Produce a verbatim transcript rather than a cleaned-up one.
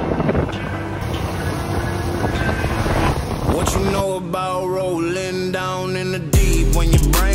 What you know about rolling down in the deep when your brain